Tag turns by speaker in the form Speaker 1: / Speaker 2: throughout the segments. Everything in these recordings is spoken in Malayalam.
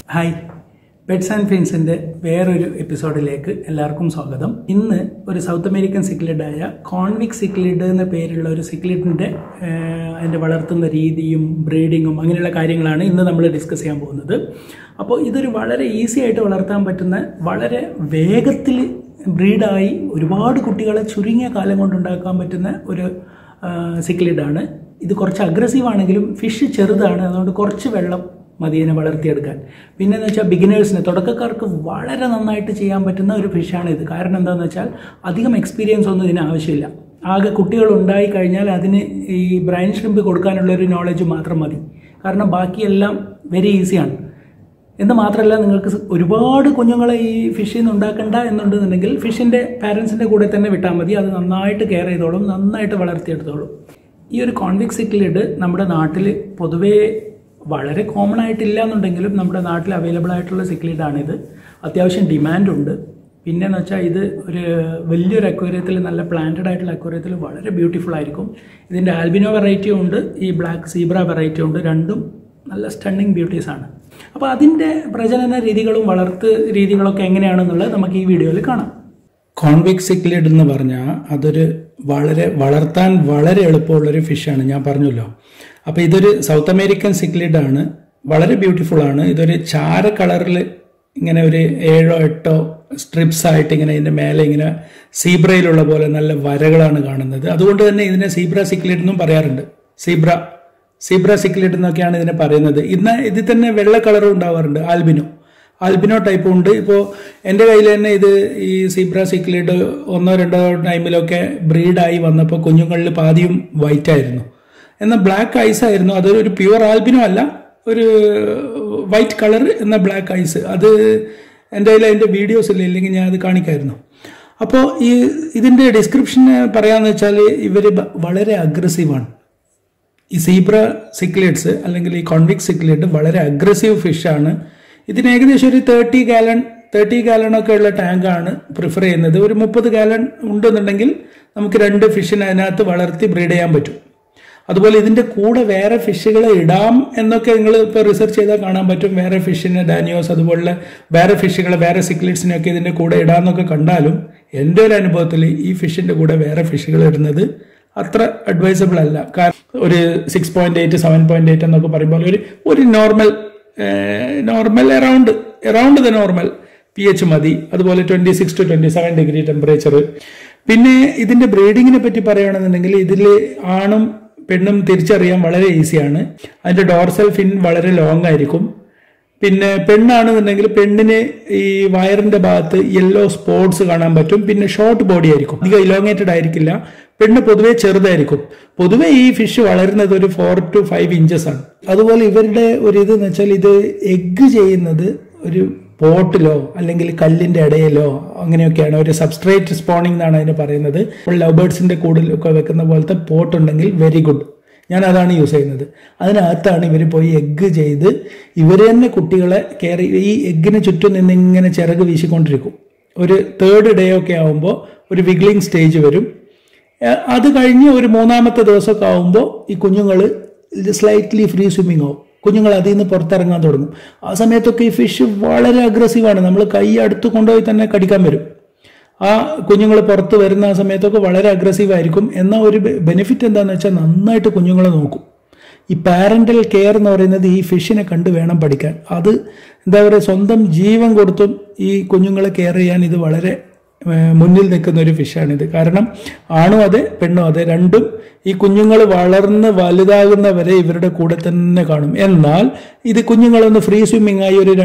Speaker 1: ഹായ്, പെറ്റ്സ് ആൻഡ് ഫിൻസിൻ്റെ വേറൊരു എപ്പിസോഡിലേക്ക് എല്ലാവർക്കും സ്വാഗതം. ഇന്ന് ഒരു സൗത്ത് അമേരിക്കൻ സിക്ലിഡായ കോൺവിക് സിക്ലിഡ് എന്ന പേരുള്ള ഒരു സിക്ലിഡിൻ്റെ അതിൻ്റെ വളർത്തുന്ന രീതിയും ബ്രീഡിങ്ങും അങ്ങനെയുള്ള കാര്യങ്ങളാണ് ഇന്ന് നമ്മൾ ഡിസ്കസ് ചെയ്യാൻ പോകുന്നത്. അപ്പോൾ ഇതൊരു വളരെ ഈസി ആയിട്ട് വളർത്താൻ പറ്റുന്ന, വളരെ വേഗത്തിൽ ബ്രീഡായി ഒരുപാട് കുട്ടികളെ ചുരുങ്ങിയ കാലം കൊണ്ടുണ്ടാക്കാൻ പറ്റുന്ന ഒരു സിക്ലിഡാണ്. ഇത് കുറച്ച് അഗ്രസീവ് ആണെങ്കിലും ഫിഷ് ചെറുതാണ്, അതുകൊണ്ട് കുറച്ച് വെള്ളം മതി ഇതിനെ വളർത്തിയെടുക്കാൻ. പിന്നെയെന്ന് വെച്ചാൽ ബിഗിനേഴ്സിന്, തുടക്കക്കാർക്ക് വളരെ നന്നായിട്ട് ചെയ്യാൻ പറ്റുന്ന ഒരു ഫിഷാണ് ഇത്. കാരണം എന്താണെന്ന് വെച്ചാൽ അധികം എക്സ്പീരിയൻസ് ഒന്നും ഇതിന് ആവശ്യമില്ല. ആകെ കുട്ടികൾ ഉണ്ടായി കഴിഞ്ഞാൽ അതിന് ഈ ബ്രൈൻ ഷ്രിമ്പ് കൊടുക്കാനുള്ളൊരു നോളജ് മാത്രം മതി. കാരണം ബാക്കിയെല്ലാം വെരി ഈസിയാണ്. എന്ന് മാത്രമല്ല, നിങ്ങൾക്ക് ഒരുപാട് കുഞ്ഞുങ്ങളെ ഈ ഫിഷിൽ നിന്ന് ഉണ്ടാക്കണ്ട എന്നുണ്ടെന്നുണ്ടെങ്കിൽ ഫിഷിൻ്റെ പാരൻസിൻ്റെ കൂടെ തന്നെ വിട്ടാൽ മതി. അത് നന്നായിട്ട് കെയർ ചെയ്തോളും, നന്നായിട്ട് വളർത്തിയെടുത്തോളും. ഈ ഒരു കോൺവിക് സിക്ലിഡ് നമ്മുടെ നാട്ടിൽ പൊതുവേ വളരെ കോമൺ ആയിട്ടില്ല എന്നുണ്ടെങ്കിലും നമ്മുടെ നാട്ടിൽ അവൈലബിൾ ആയിട്ടുള്ള സിക്ലിഡാണിത്. അത്യാവശ്യം ഡിമാൻഡുണ്ട്. പിന്നെയെന്ന് വെച്ചാൽ ഇത് ഒരു വലിയൊരു അക്വേറിയത്തിൽ, നല്ല പ്ലാന്റഡ് ആയിട്ടുള്ള അക്വേറിയത്തിൽ വളരെ ബ്യൂട്ടിഫുൾ ആയിരിക്കും. ഇതിൻ്റെ ആൽബിനോ വെറൈറ്റിയും ഉണ്ട്, ഈ ബ്ലാക്ക് സീബ്ര വെറൈറ്റിയും ഉണ്ട്. രണ്ടും നല്ല സ്റ്റണ്ണിങ് ബ്യൂട്ടീസാണ്. അപ്പോൾ അതിൻ്റെ പ്രജനന രീതികളും വളർത്ത് രീതികളൊക്കെ എങ്ങനെയാണെന്നുള്ളത് നമുക്ക് ഈ വീഡിയോയിൽ കാണാം. കോൺവിക് സിക്ലിഡ് എന്ന് പറഞ്ഞാൽ അതൊരു വളർത്താൻ വളരെ എളുപ്പമുള്ളൊരു ഫിഷാണ്, ഞാൻ പറഞ്ഞല്ലോ. അപ്പോൾ ഇതൊരു സൗത്ത് അമേരിക്കൻ സിക്ലിഡാണ്, വളരെ ബ്യൂട്ടിഫുൾ ആണ്. ഇതൊരു ചാര കളറിൽ ഇങ്ങനെ ഒരു 7-8 സ്ട്രിപ്സ് ആയിട്ട് ഇങ്ങനെ ഇതിൻ്റെ മേലെ ഇങ്ങനെ സീബ്രയിലുള്ള പോലെ നല്ല വരകളാണ് കാണുന്നത്. അതുകൊണ്ട് തന്നെ ഇതിനെ സീബ്ര സിക്ലിഡ് എന്നും പറയാറുണ്ട്. സീബ്ര സിക്ലിഡ് എന്നൊക്കെയാണ് ഇതിനെ പറയുന്നത്. ഇതിൽ തന്നെ വെള്ള കളറും ഉണ്ടാവാറുണ്ട്, ആൽബിനോ ടൈപ്പും ഉണ്ട്. ഇപ്പോൾ എൻ്റെ കയ്യിൽ തന്നെ ഇത് ഈ സീബ്ര സിക്ലിഡ് 1-2 ടൈമിലൊക്കെ ബ്രീഡായി വന്നപ്പോൾ കുഞ്ഞുങ്ങളിൽ പാതിയും വൈറ്റ് ആയിരുന്നു, എന്നാൽ ബ്ലാക്ക് ഐസ് ആയിരുന്നു. അതൊരു പ്യുവർ ആൽബിനോ അല്ല, ഒരു വൈറ്റ് കളർ എന്ന ബ്ലാക്ക് ഐസ്. അത് എൻ്റെ കയ്യിൽ അതിൻ്റെ വീഡിയോസ് ഇല്ല, ഇല്ലെങ്കിൽ ഞാൻ അത് കാണിക്കായിരുന്നു. അപ്പോൾ ഇതിൻ്റെ ഡിസ്ക്രിപ്ഷൻ പറയാമെന്ന് വെച്ചാൽ ഇവർ വളരെ അഗ്രസീവാണ്. ഈ സീബ്ര സിക്ലിഡ്സ് അല്ലെങ്കിൽ ഈ കോൺവിക് സിക്ലിഡ് വളരെ അഗ്രസീവ് ഫിഷാണ്. ഇതിന് ഏകദേശം ഒരു 30 ഗാലണൊക്കെ ഉള്ള ടാങ്കാണ് പ്രിഫർ ചെയ്യുന്നത്. ഒരു 30 ഗാലൺ ഉണ്ടെന്നുണ്ടെങ്കിൽ നമുക്ക് 2 ഫിഷിനെ അതിനകത്ത് വളർത്തി ബ്രീഡ് ചെയ്യാൻ പറ്റും. അതുപോലെ ഇതിൻ്റെ കൂടെ വേറെ ഫിഷുകളെ ഇടാം എന്നൊക്കെ നിങ്ങൾ ഇപ്പോൾ റിസർച്ച് ചെയ്താൽ കാണാൻ പറ്റും. വേറെ ഫിഷിനെ, ഡാനിയോസ് അതുപോലെ വേറെ ഫിഷുകളെ, വേറെ സിക്ലിഡ്സിനെയൊക്കെ ഇതിൻ്റെ കൂടെ ഇടാമെന്നൊക്കെ കണ്ടാലും എൻ്റെ ഒരു അനുഭവത്തിൽ ഈ ഫിഷിൻ്റെ കൂടെ വേറെ ഫിഷുകൾ ഇടുന്നത് അത്ര അഡ്വൈസബിൾ അല്ല. കാരണം ഒരു 6.8, 7.8 എന്നൊക്കെ പറയുമ്പോൾ ഒരു normal around the normal pH മതി. അതുപോലെ 26 to 27 ഡിഗ്രി ടെമ്പറേച്ചർ. പിന്നെ ഇതിൻ്റെ ബ്രീഡിങ്ങിനെ പറ്റി പറയുകയാണെന്നുണ്ടെങ്കിൽ ഇതിൽ ആണും പെണ്ണും തിരിച്ചറിയാൻ വളരെ ഈസിയാണ്. അതിൻ്റെ ഡോർസൽ ഫിൻ വളരെ ലോങ് ആയിരിക്കും. പിന്നെ പെണ്ണാണെന്നുണ്ടെങ്കിൽ പെണ്ണിന് ഈ വയറിൻ്റെ ഭാഗത്ത് യെല്ലോ സ്പോട്സ് കാണാൻ പറ്റും. പിന്നെ ഷോർട്ട് ബോഡി ആയിരിക്കും, അധികം ഇലോങ്ങേറ്റഡ് ആയിരിക്കില്ല. പെണ്ണ് പൊതുവെ ചെറുതായിരിക്കും. പൊതുവെ ഈ ഫിഷ് വളരുന്നത് ഒരു 4 to 5 ഇഞ്ചസ് ആണ്. അതുപോലെ ഇവരുടെ ഒരു ഇതെന്ന് വെച്ചാൽ ഇത് എഗ്ഗ് ചെയ്യുന്നത് ഒരു പോട്ടിലോ അല്ലെങ്കിൽ കല്ലിൻ്റെ ഇടയിലോ അങ്ങനെയൊക്കെയാണ്. ഒരു സബ്സ്ട്രേറ്റ് സ്പോണിംഗ് എന്നാണ് അതിന് പറയുന്നത്. ലവ് ബേർഡ്സിൻ്റെ കൂടിലൊക്കെ വെക്കുന്ന പോലത്തെ പോട്ട് ഉണ്ടെങ്കിൽ വെരി ഗുഡ്. ഞാൻ അതാണ് യൂസ് ചെയ്യുന്നത്. അതിനകത്താണ് ഇവർ പോയി എഗ്ഗ് ചെയ്ത് ഇവർ തന്നെ കുട്ടികളെ കെയർ. ഈ എഗ്ഗിന് ചുറ്റും നിന്നിങ്ങനെ ചിറക് വീശിക്കൊണ്ടിരിക്കും. ഒരു 3rd ഡേ ഒക്കെ ആകുമ്പോൾ ഒരു വിഗ്ലിംഗ് സ്റ്റേജ് വരും. അത് കഴിഞ്ഞ് ഒരു 3ാമത്തെ ദിവസമൊക്കെ ആകുമ്പോൾ ഈ കുഞ്ഞുങ്ങൾ സ്ലൈറ്റ്ലി ഫ്രീ സ്വിമ്മിങ് ആവും. കുഞ്ഞുങ്ങൾ അതിൽ നിന്ന് പുറത്തിറങ്ങാൻ തുടങ്ങും. ആ സമയത്തൊക്കെ ഈ ഫിഷ് വളരെ അഗ്രസീവാണ്. നമ്മൾ കൈ അടുത്ത് കൊണ്ടുപോയി തന്നെ കടിക്കാൻ വരും. ആ കുഞ്ഞുങ്ങൾ പുറത്ത് വരുന്ന ആ സമയത്തൊക്കെ വളരെ അഗ്രസീവായിരിക്കും. എന്നാൽ ഒരു ബെനിഫിറ്റ് എന്താണെന്ന് വെച്ചാൽ നന്നായിട്ട് കുഞ്ഞുങ്ങളെ നോക്കും. ഈ പാരൻ്റൽ കെയർ എന്ന് പറയുന്നത് ഈ ഫിഷിനെ കണ്ട് വേണം പഠിക്കാൻ. അത് എന്താ പറയുക, സ്വന്തം ജീവൻ കൊടുത്തും ഈ കുഞ്ഞുങ്ങളെ കെയർ ചെയ്യാൻ ഇത് വളരെ മുന്നിൽ നിൽക്കുന്ന ഒരു ഫിഷാണിത്. കാരണം ആണും അതെ പെണ്ണും അതെ, രണ്ടും ഈ കുഞ്ഞുങ്ങൾ വളർന്ന് വലുതാകുന്നവരെ ഇവരുടെ കൂടെ തന്നെ കാണും. എന്നാൽ ഇത് കുഞ്ഞുങ്ങളൊന്ന് ഫ്രീ സ്വിമ്മിങ് ആയി ഒരു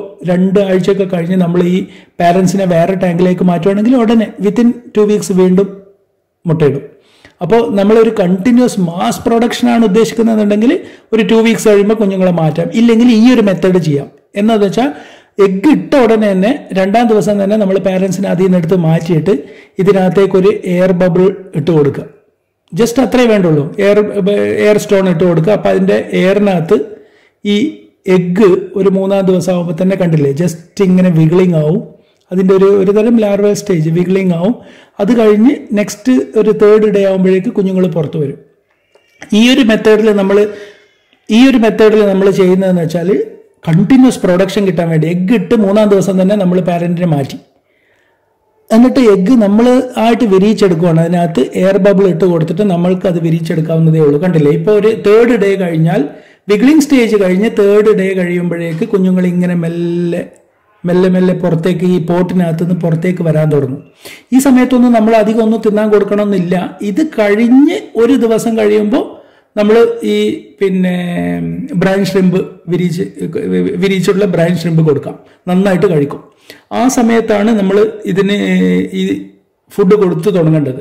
Speaker 1: 2 ആഴ്ചയൊക്കെ കഴിഞ്ഞ് നമ്മൾ ഈ പാരൻസിനെ വേറെ ടാങ്കിലേക്ക് മാറ്റുവാണെങ്കിൽ ഉടനെ വിത്തിൻ 2 വീക്സ് വീണ്ടും മുട്ടയിടും. അപ്പോൾ നമ്മളൊരു കണ്ടിന്യൂസ് മാസ് പ്രൊഡക്ഷനാണ് ഉദ്ദേശിക്കുന്നതെന്നുണ്ടെങ്കിൽ ഒരു 2 വീക്സ് കഴിയുമ്പോൾ കുഞ്ഞുങ്ങളെ മാറ്റാം. ഇല്ലെങ്കിൽ ഈ ഒരു മെത്തേഡ് ചെയ്യാം. എന്താണെന്ന് വെച്ചാൽ എഗ്ഗ് ഇട്ട ഉടനെ തന്നെ 2ാം ദിവസം തന്നെ നമ്മൾ പാരൻസിനെ അതിൽ നിന്ന് എടുത്ത് മാറ്റിയിട്ട് ഇതിനകത്തേക്കൊരു എയർ ബബിൾ ഇട്ട് കൊടുക്കുക. ജസ്റ്റ് അത്രേ വേണ്ടുള്ളൂ. എയർ സ്റ്റോൺ ഇട്ട് കൊടുക്കുക. അപ്പം അതിൻ്റെ എയറിനകത്ത് ഈ എഗ്ഗ് ഒരു 3ാം ദിവസം ആകുമ്പോൾ തന്നെ കണ്ടില്ലേ, ജസ്റ്റ് ഇങ്ങനെ വിഗ്ലിംഗ് ആവും. അതിൻ്റെ ഒരു തരം ലാർവൽ സ്റ്റേജ് വിഗ്ലിംഗ് ആവും. അത് കഴിഞ്ഞ് നെക്സ്റ്റ് ഒരു 3rd ഡേ ആകുമ്പോഴേക്ക് കുഞ്ഞുങ്ങൾ പുറത്ത് വരും. ഈ ഒരു മെത്തേഡിൽ നമ്മൾ ചെയ്യുന്നതെന്ന് വെച്ചാൽ കണ്ടിന്യൂസ് പ്രൊഡക്ഷൻ കിട്ടാൻ വേണ്ടി എഗ്ഗ് ഇട്ട് 3-ാം ദിവസം തന്നെ നമ്മൾ പാരന്റിനെ മാറ്റി. എന്നിട്ട് എഗ്ഗ് നമ്മൾ ആയിട്ട് വിരിയിച്ചെടുക്കുകയാണ്. അതിനകത്ത് എയർ ബബിൾ ഇട്ട് കൊടുത്തിട്ട് നമ്മൾക്ക് അത് വിരിയിച്ചെടുക്കാവുന്നതേ ഉള്ളൂ. കണ്ടില്ലേ, ഇപ്പോൾ ഒരു 3rd ഡേ കഴിഞ്ഞാൽ, വിഗ്ലിംഗ് സ്റ്റേജ് കഴിഞ്ഞ് 3rd ഡേ കഴിയുമ്പോഴേക്ക് കുഞ്ഞുങ്ങൾ ഇങ്ങനെ മെല്ലെ മെല്ലെ മെല്ലെ പുറത്തേക്ക്, ഈ പോട്ടിനകത്ത് നിന്ന് പുറത്തേക്ക് വരാൻ തുടങ്ങും. ഈ സമയത്തൊന്നും നമ്മൾ അധികം ഒന്നും തിന്നാൻ കൊടുക്കണമെന്നില്ല. ഇത് കഴിഞ്ഞ് ഒരു ദിവസം കഴിയുമ്പോൾ നമ്മൾ ഈ ബ്രൈൻ ഷ്രിമ്പ് വിരിയിച്ചുള്ള ബ്രൈൻ ഷ്രിമ്പ് കൊടുക്കാം, നന്നായിട്ട് കഴിക്കും. ആ സമയത്താണ് നമ്മൾ ഇതിന് ഈ ഫുഡ് കൊടുത്തു തുടങ്ങേണ്ടത്.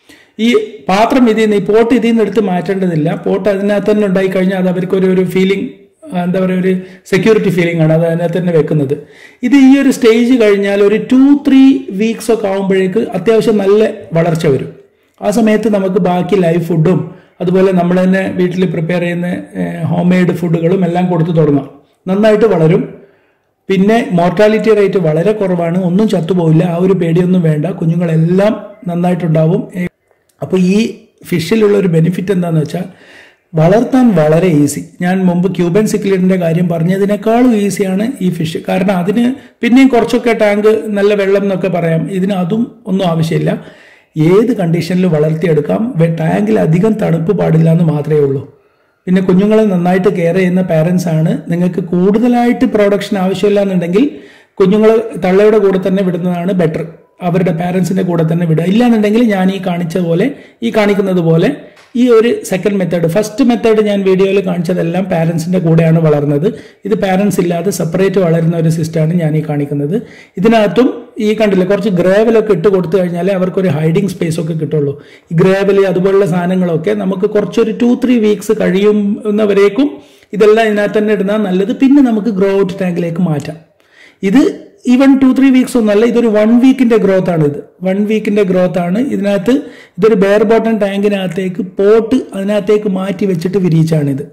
Speaker 1: ഈ പാത്രം ഈ പോട്ട് ഇതിൽ നിന്ന് എടുത്ത് മാറ്റേണ്ടതില്ല. പോട്ട് അതിനകത്ത് തന്നെ ഉണ്ടായി കഴിഞ്ഞാൽ അത് അവർക്കൊരു ഫീലിംഗ്, എന്താ പറയുക, ഒരു സെക്യൂരിറ്റി ഫീലിംഗ് ആണ് അത് അതിനകത്ത് തന്നെ വെക്കുന്നത്. ഇത് ഈ ഒരു സ്റ്റേജ് കഴിഞ്ഞാൽ ഒരു 2-3 വീക്സ് ഒക്കെ ആകുമ്പോഴേക്ക് അത്യാവശ്യം നല്ല വളർച്ച വരും. ആ സമയത്ത് നമുക്ക് ബാക്കി ലൈവ് ഫുഡും അതുപോലെ നമ്മൾ തന്നെ വീട്ടിൽ പ്രിപ്പയർ ചെയ്യുന്ന ഹോം മെയ്ഡ് ഫുഡുകളും എല്ലാം കൊടുത്തു തുടങ്ങാം. നന്നായിട്ട് വളരും. പിന്നെ മോർട്ടാലിറ്റി റേറ്റ് വളരെ കുറവാണ്, ഒന്നും ചത്തുപോയില്ല. ആ ഒരു പേടിയൊന്നും വേണ്ട, കുഞ്ഞുങ്ങളെല്ലാം നന്നായിട്ടുണ്ടാവും. അപ്പോൾ ഈ ഫിഷിലുള്ള ഒരു ബെനിഫിറ്റ് എന്താണെന്ന് വെച്ചാൽ വളർത്താൻ വളരെ ഈസി. ഞാൻ മുമ്പ് ക്യൂബൻ സിക്ലിഡിന്റെ കാര്യം പറഞ്ഞതിനേക്കാളും ഈസിയാണ് ഈ ഫിഷ്. കാരണം അതിന് പിന്നെയും കുറച്ചൊക്കെ ടാങ്ക് നല്ല വെള്ളം എന്നൊക്കെ പറയാം, ഇതിന് അതും ഒന്നും ആവശ്യമില്ല. ഏത് കണ്ടീഷനിൽ വളർത്തിയെടുക്കാം. ടാങ്കിൽ അധികം തണുപ്പ് പാടില്ല എന്ന് മാത്രമേ ഉള്ളൂ. പിന്നെ കുഞ്ഞുങ്ങളെ നന്നായിട്ട് കെയർ ചെയ്യുന്ന പാരൻസ് ആണ്. നിങ്ങൾക്ക് കൂടുതലായിട്ട് പ്രൊഡക്ഷൻ ആവശ്യമില്ല എന്നുണ്ടെങ്കിൽ കുഞ്ഞുങ്ങളെ തള്ളയുടെ കൂടെ തന്നെ വിടുന്നതാണ് ബെറ്റർ. അവരുടെ പാരൻസിന്റെ കൂടെ തന്നെ വിടുക. ഇല്ലാന്നുണ്ടെങ്കിൽ ഞാൻ ഈ കാണിക്കുന്നത് പോലെ ഈ ഒരു സെക്കൻഡ് മെത്തേഡ്, ഫസ്റ്റ് മെത്തേഡ് ഞാൻ വീഡിയോയിൽ കാണിച്ചതെല്ലാം പാരൻസിന്റെ കൂടെയാണ് വളർന്നത്. ഇത് പാരൻസ് ഇല്ലാതെ സെപ്പറേറ്റ് വളരുന്ന ഒരു സിസ്റ്റമാണ് ഞാൻ ഈ കാണിക്കുന്നത്. ഇതിനകത്തും ഈ കണ്ടില്ല, കുറച്ച് ഗ്രേവലൊക്കെ ഇട്ട് കൊടുത്തു കഴിഞ്ഞാൽ അവർക്കൊരു ഹൈഡിങ് സ്പേസ് ഒക്കെ കിട്ടുള്ളൂ. ഈ ഗ്രേവൽ അതുപോലുള്ള സാധനങ്ങളൊക്കെ നമുക്ക് കുറച്ചൊരു 2-3 വീക്സ് കഴിയുന്നവരേക്കും ഇതെല്ലാം ഇതിനകത്ത് തന്നെ ഇടുന്ന നല്ലത്. പിന്നെ നമുക്ക് ഗ്രോ ഔട്ട് ടാങ്കിലേക്ക് മാറ്റാം. ഇത് ഈവൻ 2-3 വീക്സ് ഒന്നല്ല, ഇതൊരു 1 വീക്കിന്റെ ഗ്രോത്ത് ആണ്. ഇത് 1 വീക്കിന്റെ ഗ്രോത്ത് ആണ്. ഇതിനകത്ത് ഇതൊരു ബെയർ ബോട്ടം ടാങ്കിനകത്തേക്ക് പോട്ട് അതിനകത്തേക്ക് മാറ്റി വെച്ചിട്ട് വിരിയിച്ചാണിത്.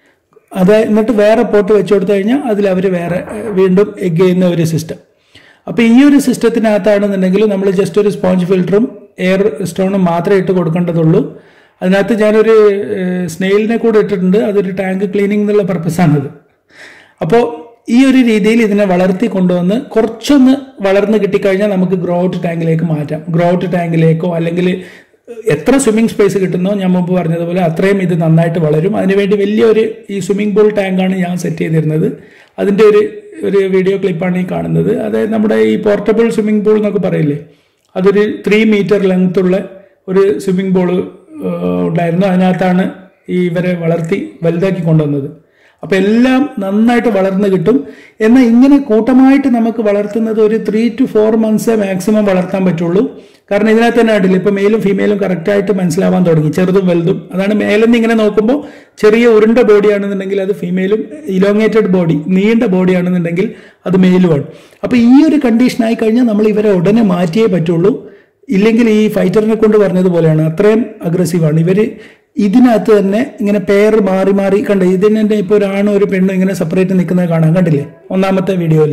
Speaker 1: അത് എന്നിട്ട് വേറെ പോട്ട് വെച്ചു കൊടുത്തു കഴിഞ്ഞാൽ അതിൽ അവർ വേറെ വീണ്ടും എഗ് ചെയ്യുന്ന ഒരു സിസ്റ്റം. അപ്പോൾ ഈ ഒരു സിസ്റ്റത്തിനകത്താണെന്നുണ്ടെങ്കിൽ നമ്മൾ ജസ്റ്റ് ഒരു സ്പോഞ്ച് ഫിൽറ്ററും എയർ സ്റ്റോണും മാത്രമേ ഇട്ട് കൊടുക്കേണ്ടതുള്ളൂ. അതിനകത്ത് ഞാനൊരു സ്നെയിലിനെ കൂടെ ഇട്ടിട്ടുണ്ട്. അതൊരു ടാങ്ക് ക്ലീനിങ് എന്നുള്ള പർപ്പസാണത്. അപ്പോൾ ഈ ഒരു രീതിയിൽ ഇതിനെ വളർത്തി കൊണ്ടുവന്ന് കുറച്ചൊന്ന് വളർന്ന് കിട്ടിക്കഴിഞ്ഞാൽ നമുക്ക് ഗ്രോ ഔട്ട് ടാങ്കിലേക്ക് മാറ്റാം. ഗ്രോ ഔട്ട് ടാങ്കിലേക്കോ അല്ലെങ്കിൽ എത്ര സ്വിമ്മിംഗ് സ്പേസ് കിട്ടുന്നോ ഞാൻ മുമ്പ് പറഞ്ഞതുപോലെ അത്രയും ഇത് നന്നായിട്ട് വളരും. അതിനുവേണ്ടി വലിയൊരു ഈ സ്വിമ്മിംഗ് പൂൾ ടാങ്കാണ് ഞാൻ സെറ്റ് ചെയ്തിരുന്നത്. അതിൻ്റെ ഒരു വീഡിയോ ക്ലിപ്പാണ് ഈ കാണുന്നത്. അതായത് നമ്മുടെ ഈ പോർട്ടബിൾ സ്വിമ്മിംഗ് പൂൾ എന്നൊക്കെ പറയില്ലേ, അതൊരു 3 മീറ്റർ ലെങ്ത് ഉള്ള ഒരു സ്വിമ്മിംഗ് പൂൾ ഉണ്ടായിരുന്നു. അതിനകത്താണ് ഈ ഇവരെ വളർത്തി വലുതാക്കി കൊണ്ടുവന്നത്. അപ്പം എല്ലാം നന്നായിട്ട് വളർന്ന് കിട്ടും. എന്നാൽ ഇങ്ങനെ കൂട്ടമായിട്ട് നമുക്ക് വളർത്തുന്നത് ഒരു 3 to 4 months മാക്സിമം വളർത്താൻ പറ്റുള്ളൂ. കാരണം ഇതിനകത്ത് തന്നെ ആയിട്ടില്ല, ഇപ്പം മെയിലും ഫീമെയിലും കറക്റ്റായിട്ട് മനസ്സിലാവാൻ തുടങ്ങി, ചെറുതും വലുതും. അതാണ് മേലെന്ന് ഇങ്ങനെ നോക്കുമ്പോൾ ചെറിയ ഉരുണ്ട ബോഡിയാണെന്നുണ്ടെങ്കിൽ അത് ഫീമെയിലും, ഇലോങ്ങേറ്റഡ് ബോഡി നീണ്ട ബോഡിയാണെന്നുണ്ടെങ്കിൽ അത് മെയിലുമാണ്. അപ്പോൾ ഈ ഒരു കണ്ടീഷനായി കഴിഞ്ഞാൽ നമ്മൾ ഇവരെ ഉടനെ മാറ്റിയേ പറ്റുള്ളൂ. ഇല്ലെങ്കിൽ ഈ ഫൈറ്ററിനെ കൊണ്ട് പറഞ്ഞതുപോലെയാണ്, അത്രയും അഗ്രസീവാണ് ഇവർ. ഇതിനകത്ത് തന്നെ ഇങ്ങനെ പെയർ മാറി മാറി കണ്ടേ, ഇതിന് തന്നെ ഇപ്പോൾ ഒരാണും ഒരു പെണ്ണും ഇങ്ങനെ സെപ്പറേറ്റ് നിൽക്കുന്നത് കാണാൻ കണ്ടില്ലേ ഒന്നാമത്തെ വീഡിയോയിൽ.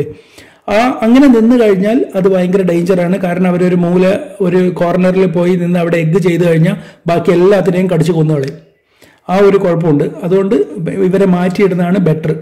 Speaker 1: അങ്ങനെ നിന്ന് കഴിഞ്ഞാൽ അത് ഭയങ്കര ഡേഞ്ചറാണ്. കാരണം അവരൊരു ഒരു കോർണറിൽ പോയി നിന്ന് അവിടെ എഗ്ഗ് ചെയ്ത് കഴിഞ്ഞാൽ ബാക്കി എല്ലാത്തിനെയും കടിച്ചു കൊന്നുകളയും. ആ ഒരു കുഴപ്പമുണ്ട്. അതുകൊണ്ട് ഇവരെ മാറ്റിയിടുന്നതാണ് ബെറ്റർ.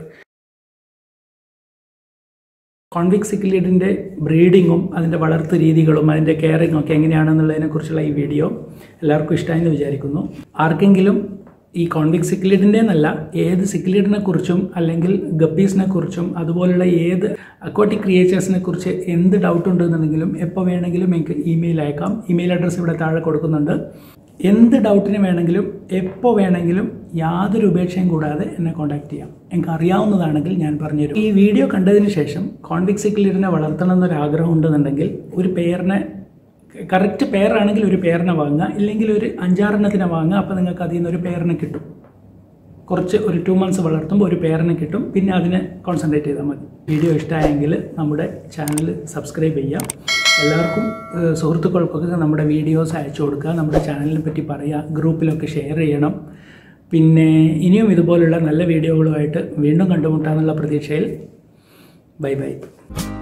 Speaker 1: കോൺവിക് സിക്ലിഡിൻ്റെ ബ്രീഡിങ്ങും അതിൻ്റെ വളർത്തു രീതികളും അതിൻ്റെ കെയറിങ്ങും ഒക്കെ എങ്ങനെയാണെന്നുള്ളതിനെക്കുറിച്ചുള്ള ഈ വീഡിയോ എല്ലാവർക്കും ഇഷ്ടമായെന്ന് വിചാരിക്കുന്നു. ആർക്കെങ്കിലും ഈ കോൺവിക് സിക്ലിഡിൻ്റെ എന്നല്ല, ഏത് സിക്ലിഡിനെ കുറിച്ചും അല്ലെങ്കിൽ ഗപ്പീസിനെ കുറിച്ചും അതുപോലുള്ള ഏത് അക്വാട്ടിക് ക്രിയേച്ചേഴ്സിനെ കുറിച്ച് എന്ത് ഡൗട്ട് ഉണ്ടെന്നുണ്ടെങ്കിലും എപ്പോൾ വേണമെങ്കിലും എനിക്ക് ഇമെയിൽ അയക്കാം. ഇമെയിൽ അഡ്രസ്സ് ഇവിടെ താഴെ കൊടുക്കുന്നുണ്ട്. എന്ത് ഡൗട്ടിന് വേണമെങ്കിലും എപ്പോൾ വേണമെങ്കിലും യാതൊരു ഉപേക്ഷയും കൂടാതെ എന്നെ കോൺടാക്ട് ചെയ്യാം. എനിക്ക് അറിയാവുന്നതാണെങ്കിൽ ഞാൻ പറഞ്ഞുതരും. ഈ വീഡിയോ കണ്ടതിന് ശേഷം കോൺവിക് സിക്ലിഡിനെ വളർത്തണം എന്നൊരാഗ്രഹം ഉണ്ടെന്നുണ്ടെങ്കിൽ ഒരു പെയറിനെ, കറക്റ്റ് പെയറാണെങ്കിൽ ഒരു പെയറിനെ വാങ്ങുക, ഇല്ലെങ്കിൽ ഒരു 5-6 എണ്ണത്തിനെ വാങ്ങുക. അപ്പോൾ നിങ്ങൾക്ക് അതിൽ നിന്ന് ഒരു പെയറിനെ കിട്ടും. ഒരു 2 months വളർത്തുമ്പോൾ ഒരു പെയറിനെ കിട്ടും. പിന്നെ അതിനെ കോൺസെൻട്രേറ്റ് ചെയ്താൽ മതി. വീഡിയോ ഇഷ്ടമായെങ്കിൽ നമ്മുടെ ചാനൽ സബ്സ്ക്രൈബ് ചെയ്യാം. എല്ലാവർക്കും സുഹൃത്തുക്കൾക്കൊക്കെ നമ്മുടെ വീഡിയോസ് അയച്ചു കൊടുക്കുക. നമ്മുടെ ചാനലിനെ പറ്റി പറയുക, ഗ്രൂപ്പിലൊക്കെ ഷെയർ ചെയ്യണം. പിന്നെ ഇനിയും ഇതുപോലുള്ള നല്ല വീഡിയോകളുമായിട്ട് വീണ്ടും കണ്ടുമുട്ടാമെന്നുള്ള പ്രതീക്ഷയിൽ ബൈ ബൈ.